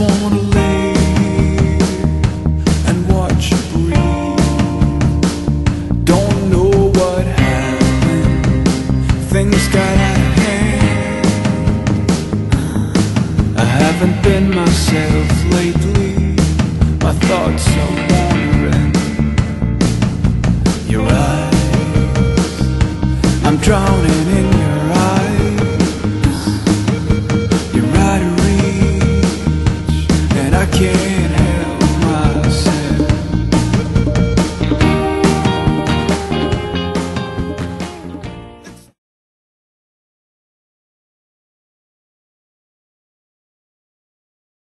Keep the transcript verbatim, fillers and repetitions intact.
wanna live and watch you breathe. Don't know what happened, things got out of hand. I haven't been myself lately, my thoughts are wandering. Your eyes, I'm drowning in